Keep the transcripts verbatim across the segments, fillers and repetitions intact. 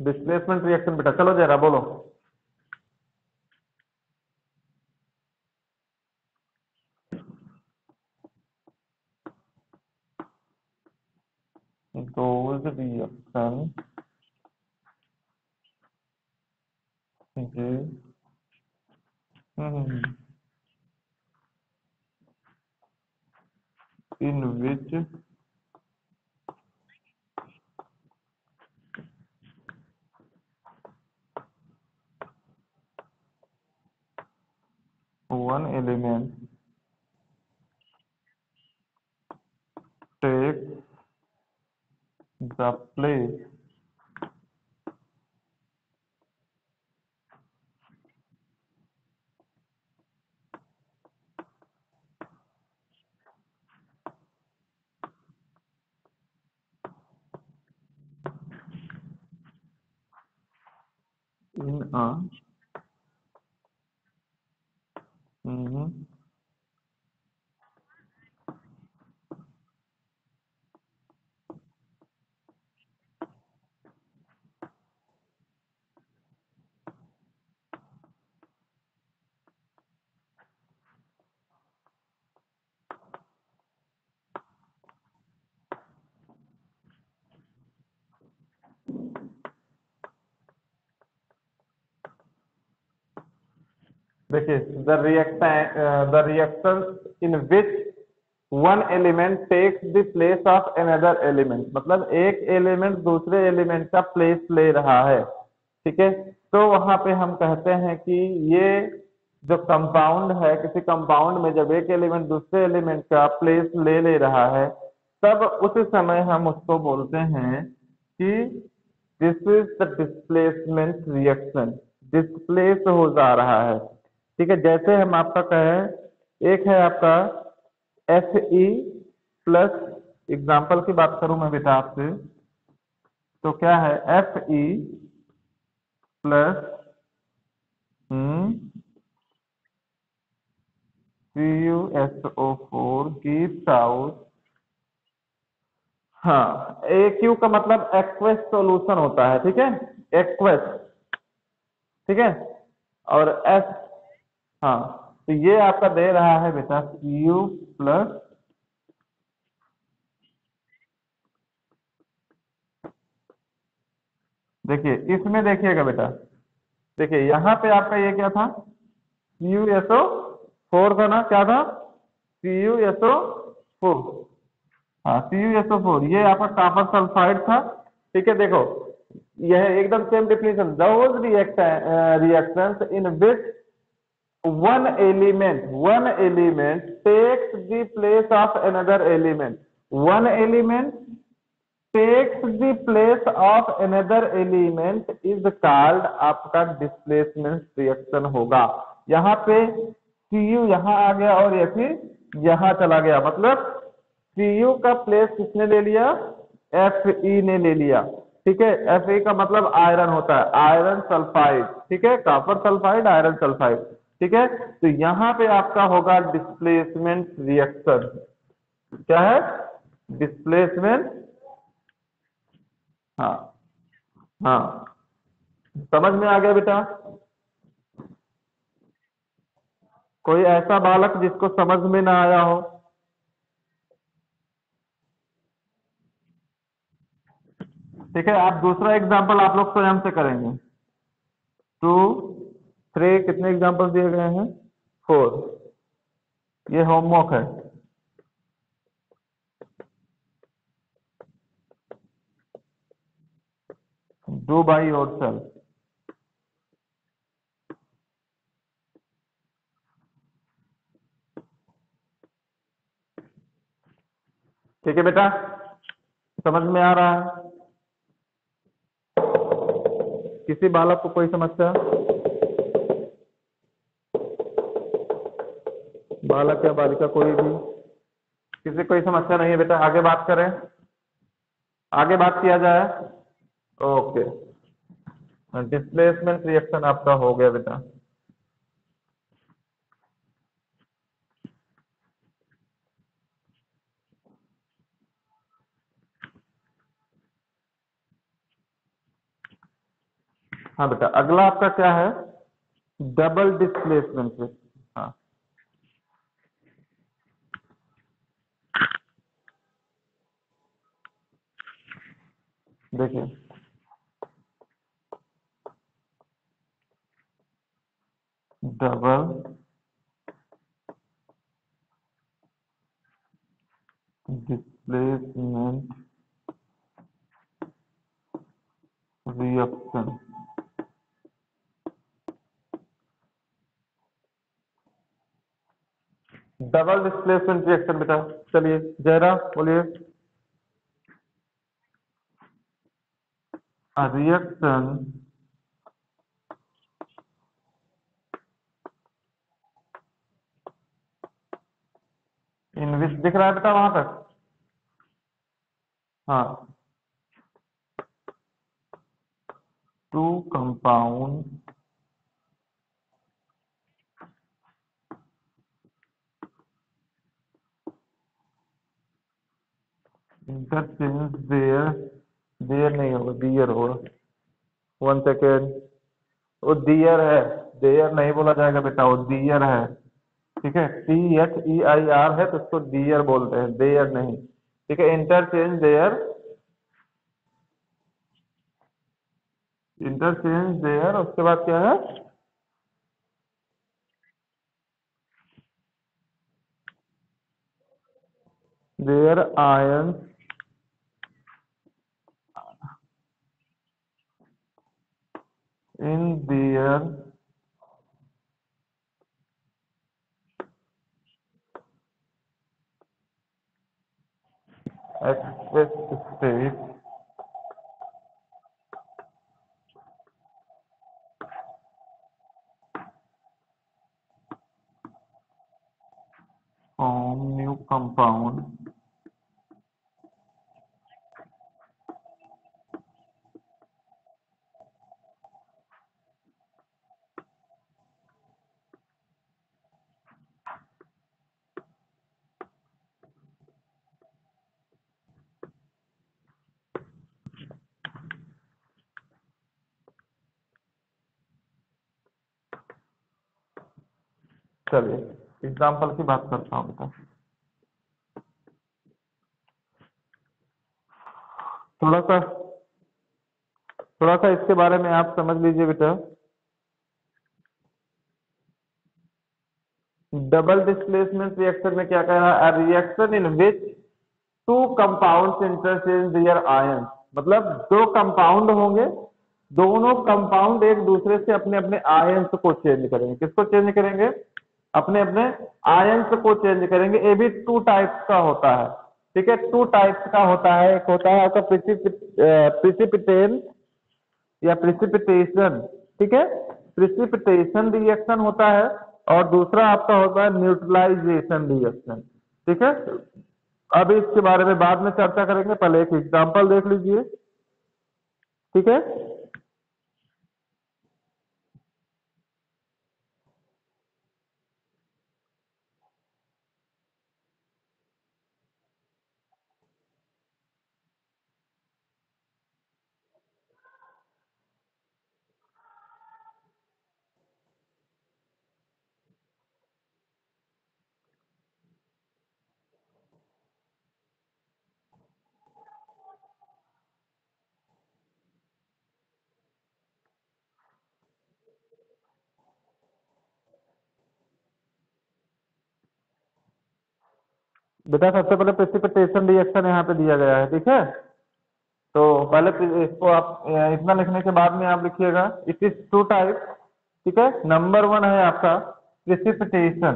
Displacement reaction बेटा, चलो जरा बोलो। those reaction ji hmm in which one element takes the place in a hmm देखिए, the reaction the reaction in which one element takes the place of another element, मतलब एक element दूसरे element का place ले रहा है। ठीक है, तो वहां पे हम कहते हैं कि ये जो कंपाउंड है, किसी कंपाउंड में जब एक एलिमेंट दूसरे एलिमेंट का प्लेस ले ले रहा है, तब उस समय हम उसको बोलते हैं कि this is the displacement reaction, displace हो जा रहा है। ठीक है, जैसे हम आपका कहें, एक है आपका एफ ई प्लस, एग्जाम्पल की बात करूं मैं बेटा आपसे, तो क्या है F E plus hmm C U S O four gives out, हाँ, ए क्यू का मतलब एक्वस सॉल्यूशन होता है। ठीक है, एक्वस, ठीक है, और एस, हाँ, तो ये आपका दे रहा है बेटा सी यू प्लस, देखिए इसमें देखिएगा बेटा, देखिए यहाँ पे आपका ये क्या था, C U S O four था ना, क्या था, C U S O four, हाँ C U S O four, ये आपका कॉपर सल्फाइड था। ठीक है, देखो यह एकदम same definition, those reactions in which one element one element takes the place of another element, one element takes the place of another element is called आपका displacement reaction होगा। यहाँ पे Cu यहाँ आ गया और ये फिर यहाँ चला गया, मतलब Cu का प्लेस किसने ले लिया, Fe ने ले लिया। ठीक है, Fe का मतलब आयरन होता है, आयरन सल्फाइड। ठीक है, कॉपर सल्फाइड, आयरन सल्फाइड। ठीक है, तो यहाँ पे आपका होगा डिस्प्लेसमेंट रिएक्शन, क्या है, डिस्प्लेसमेंट, हाँ हाँ, समझ में आ गया बेटा? कोई ऐसा बालक जिसको समझ में ना आया हो? ठीक है, आप दूसरा एग्जांपल आप लोग स्वयं से करेंगे। टू थ्री कितने एग्जांपल दिए गए हैं, फोर, ये होमवर्क है। Do by yourself. ठीक है बेटा, समझ में आ रहा है? किसी बालक को कोई समस्या, बालक या बालिका कोई भी, किसी कोई समस्या नहीं है बेटा? आगे बात करें, आगे बात किया जाए। ओके, डिस्प्लेसमेंट रिएक्शन आपका हो गया बेटा। हाँ बेटा, अगला आपका क्या है, डबल डिस्प्लेसमेंट से। हाँ देखिए, double displacement reaction. Double displacement reaction बेटा, चलिए जयरा बोलिए। A reaction in which, दिख रहा है बेटा वहां तक? हाँ, two compound interchange their, their नहीं होगा, दियर होगा। वन सेकेंड, वो दियर है, देयर नहीं बोला जाएगा बेटा, वो दियर है। ठीक है, T H E I R है तो उसको दियर बोलते हैं, देयर नहीं। ठीक है, इंटरचेंज देयर, इंटरचेंज देयर, उसके बाद क्या है, their ion in their express state form new compound. चलिए एग्जाम्पल की बात करता हूँ बेटा, थोड़ा सा थोड़ा सा इसके बारे में आप समझ लीजिए बेटा। डबल डिस्प्लेसमेंट रिएक्शन में क्या कह रहा है, reaction in which two compounds interchange their ion, मतलब दो कंपाउंड होंगे, दोनों कंपाउंड एक दूसरे से अपने अपने आयंस को चेंज करेंगे। किसको चेंज करेंगे, अपने अपने आयंस को चेंज करेंगे। ये भी टू टाइप्स का होता है। ठीक है, टू टाइप्स का होता है, एक होता है आपका प्रिसिपिटेन या प्रिसिपिटेशन। ठीक है, प्रिसिपिटेशन रिएक्शन होता है और दूसरा आपका होता है न्यूट्रलाइजेशन रिएक्शन। ठीक है, अभी इसके बारे में बाद में चर्चा करेंगे, पहले एक एग्जांपल देख लीजिए। ठीक है, बेटा सबसे पहले प्रेसिपिटेशन रिएक्शन यहाँ पे दिया गया है। ठीक है, तो पहले प्रे- इसको आप अ, इतना लिखने के बाद में आप लिखिएगा इट इज टू टाइप। ठीक है, नंबर वन है आपका precipitation.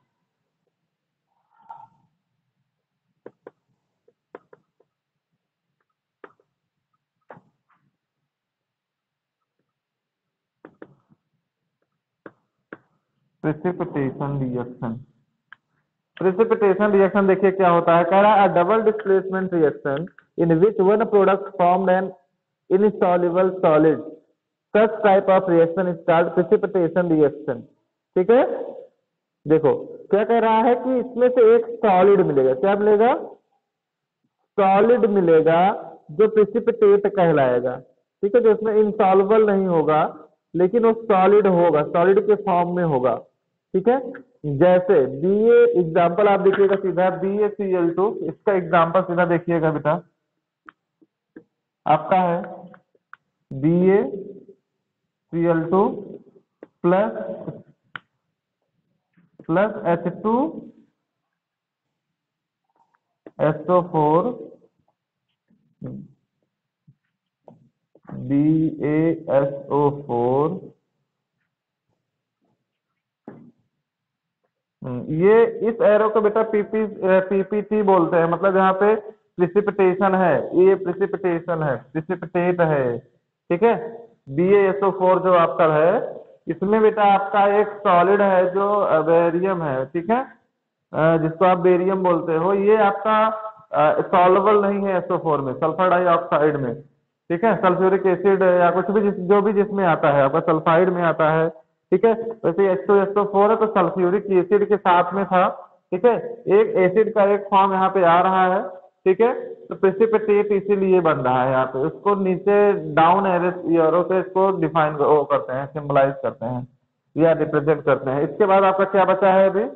Precipitation reaction, precipitation reaction देखिए क्या होता है, कह रहा है double displacement reaction in which one product formed an insoluble solid, such type of reaction is called precipitation reaction. ठीक है, देखो क्या कह रहा है कि इसमें से एक सॉलिड मिलेगा, क्या मिलेगा, सॉलिड मिलेगा जो प्रेसिपिटेट कहलाएगा। ठीक है, जो इसमें इंसॉल्युबल नहीं होगा लेकिन वो सॉलिड होगा, सॉलिड के फॉर्म में होगा। ठीक है, जैसे बी ए एग्जाम्पल आप देखिएगा सीधा B A C L two, इसका एग्जाम्पल सीधा देखिएगा बेटा, आपका है B A C L two plus plus H two S O four B A S O four. ये इस एरो को बेटा पीपी पीपीटी बोलते हैं, मतलब यहाँ पे प्रिसिपिटेशन है, ये प्रिसिपिटेशन है, प्रिसिपिटेट है। ठीक है, B A S O four जो आपका है, इसमें बेटा आपका एक सॉलिड है जो बेरियम है। ठीक है, अ, जिसको आप बेरियम बोलते हो, ये आपका सॉल्युबल नहीं है एस ओ फोर में, सल्फर डाइऑक्साइड में। ठीक है, सल्फ्यूरिक एसिड या कुछ भी जिस जो भी जिसमें आता है, आपका सल्फाइड में आता है। ठीक है, वैसे H two S O four है तो सल्फ्यूरिक एसिड के साथ में था। ठीक है, एक एसिड का एक फॉर्म यहाँ पे आ रहा है। ठीक है, तो प्रेसिपिटेट इसीलिए बन रहा है यहाँ पे, उसको नीचे डाउन एरो से इसको डिफाइन वो करते हैं, सिंबलाइज करते हैं या रिप्रेजेंट करते हैं। इसके बाद आपका क्या बचा है अभी?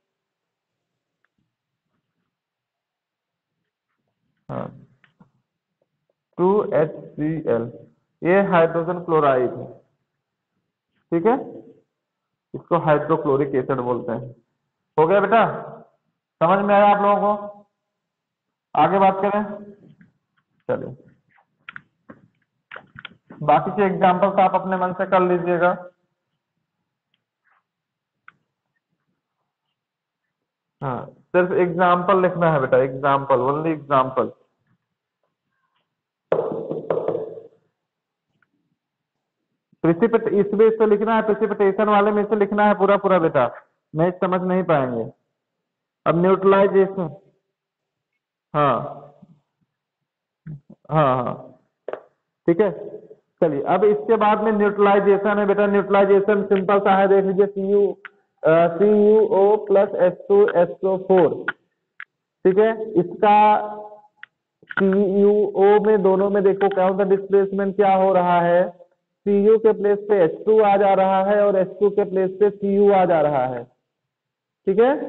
हाँ, टू एच सी एल, ये हाइड्रोजन क्लोराइड है। ठीक है, इसको हाइड्रोक्लोरिक एसिड बोलते हैं। हो गया बेटा, समझ में आया आप लोगों को? आगे बात करें, चलिए बाकी के एग्जाम्पल्स आप अपने मन से कर लीजिएगा। हाँ, सिर्फ एग्जाम्पल लिखना है बेटा, एग्जाम्पल, ओनली एग्जाम्पल। प्रिसिपिट इसमें इससे लिखना है, प्रिसिपिटेशन वाले में से लिखना है पूरा पूरा बेटा, नहीं समझ नहीं पाएंगे। अब न्यूट्रलाइजेशन, हाँ हाँ हाँ, ठीक है। चलिए अब इसके बाद में न्यूट्रलाइजेशन है बेटा, न्यूट्रलाइजेशन सिंपल सा है, देख लीजिए C U C U O plus H two S O four. ठीक है, इसका सी यू ओ में दोनों में देखो क्या होता है, डिस्प्लेसमेंट क्या हो रहा है, सी यू के प्लेस पे एच टू आ जा रहा है और एच टू के प्लेस पे सी यू आ जा रहा है। ठीक है,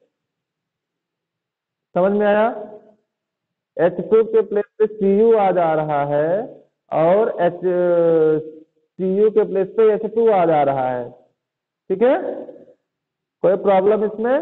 समझ में आया? एच टू के प्लेस पे सी यू आ जा रहा है और एच सी यू के प्लेस पे एच टू आ जा रहा है। ठीक है, कोई प्रॉब्लम इसमें?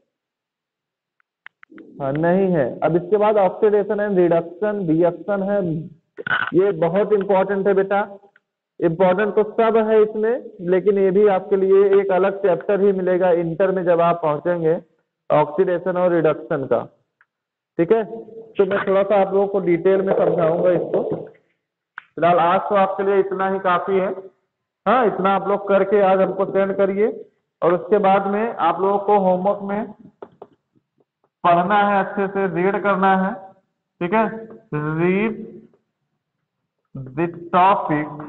हाँ नहीं है। अब इसके बाद ऑक्सीडेशन एंड रिडक्शन, रिएक्शन है, ये बहुत इंपॉर्टेंट है बेटा। इंपॉर्टेंट तो सब है इसमें, लेकिन ये भी आपके लिए एक अलग चैप्टर ही मिलेगा इंटर में जब आप पहुंचेंगे, ऑक्सीडेशन और रिडक्शन का। ठीक है, तो मैं थोड़ा सा आप लोगों को डिटेल में समझाऊंगा इसको। फिलहाल आज तो आपके लिए इतना ही काफी है। हाँ, इतना आप लोग करके आज हमको सेंड करिए, और उसके बाद में आप लोगों को होमवर्क में पढ़ना है, अच्छे से रीड करना है। ठीक है, read the topic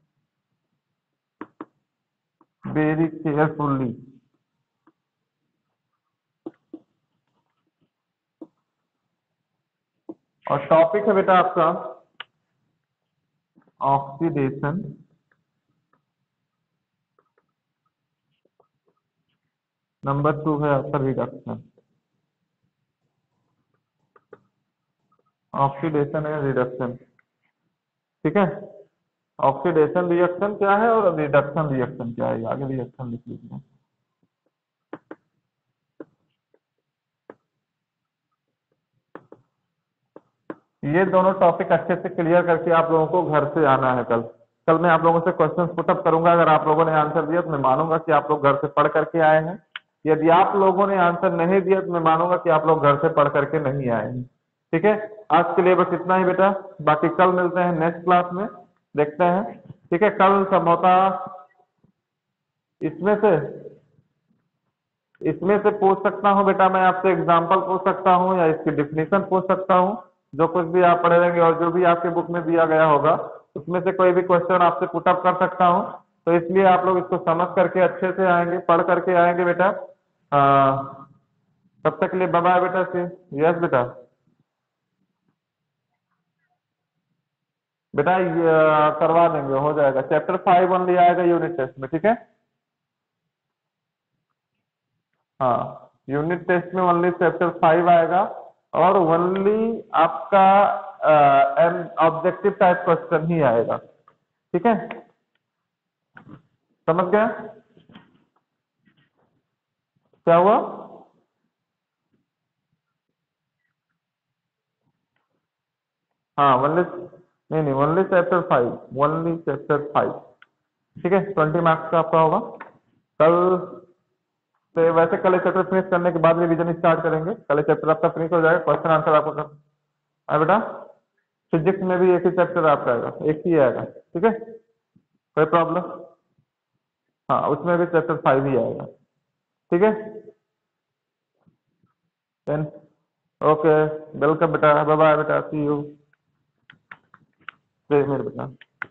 very carefully. और टॉपिक है बेटा आपका ऑक्सीडेशन, नंबर टू है आपका रिडक्शन। ऑक्सीडेशन है रिडक्शन। ठीक है, ऑक्सीडेशन रिएक्शन क्या है और रिडक्शन रिएक्शन क्या है, आगे रिएक्शन लिख लीजिए। ये दोनों टॉपिक अच्छे से क्लियर करके आप लोगों को घर से आना है। कल कल मैं आप लोगों से क्वेश्चंस पुटअप करूंगा, अगर आप लोगों ने आंसर दिया तो मैं मानूंगा कि आप लोग घर से पढ़ करके आए हैं। यदि आप लोगों ने आंसर नहीं दिया तो मैं मानूंगा कि आप लोग घर से पढ़ करके नहीं आए हैं। ठीक है, आज के लिए बस इतना ही बेटा, बाकी कल मिलते हैं नेक्स्ट क्लास में, देखते हैं। ठीक है, कल संभवतः इसमें से इसमें से पूछ सकता हूँ बेटा, मैं आपसे एग्जाम्पल पूछ सकता हूँ या इसकी डिफिनीशन पूछ सकता हूँ, जो कुछ भी आप पढ़े रहेंगे और जो भी आपके बुक में दिया गया होगा उसमें से कोई भी क्वेश्चन आपसे पुटअप कर सकता हूँ। तो इसलिए आप लोग इसको समझ करके अच्छे से आएंगे, पढ़ करके आएंगे बेटा। आ, तब तक के लिए बाय बाय बेटा। से यस बेटा, बेटा ये अ, करवा देंगे, हो जाएगा। चैप्टर फाइव ओनली आएगा यूनिट टेस्ट में, ठीक है। हाँ, यूनिट टेस्ट में ओनली चैप्टर फाइव आएगा और ओनली आपका एम ऑब्जेक्टिव टाइप क्वेश्चन ही आएगा, ठीक है। समझ गया क्या हुआ? हाँ ओनली, नहीं नहीं only chapter five, only chapter five, ठीक है। ट्वेंटी मार्क्स का आपका होगा। कल से वैसे कल चैप्टर फिनिश करने के बाद रिवीजन स्टार्ट करेंगे। कल चैप्टर आपका फिनिश हो जाएगा, क्वेश्चन आंसर आपको कर। हाँ बेटा, फिजिक्स में भी एक ही चैप्टर आपका आएगा, एक ही आएगा, ठीक है। कोई प्रॉब्लम? हाँ उसमें भी चैप्टर फाइव ही आएगा, ठीक है। देन ओके, वेलकम बेटा, बाय बाय बेटा, सी यू। मेरे बेटा।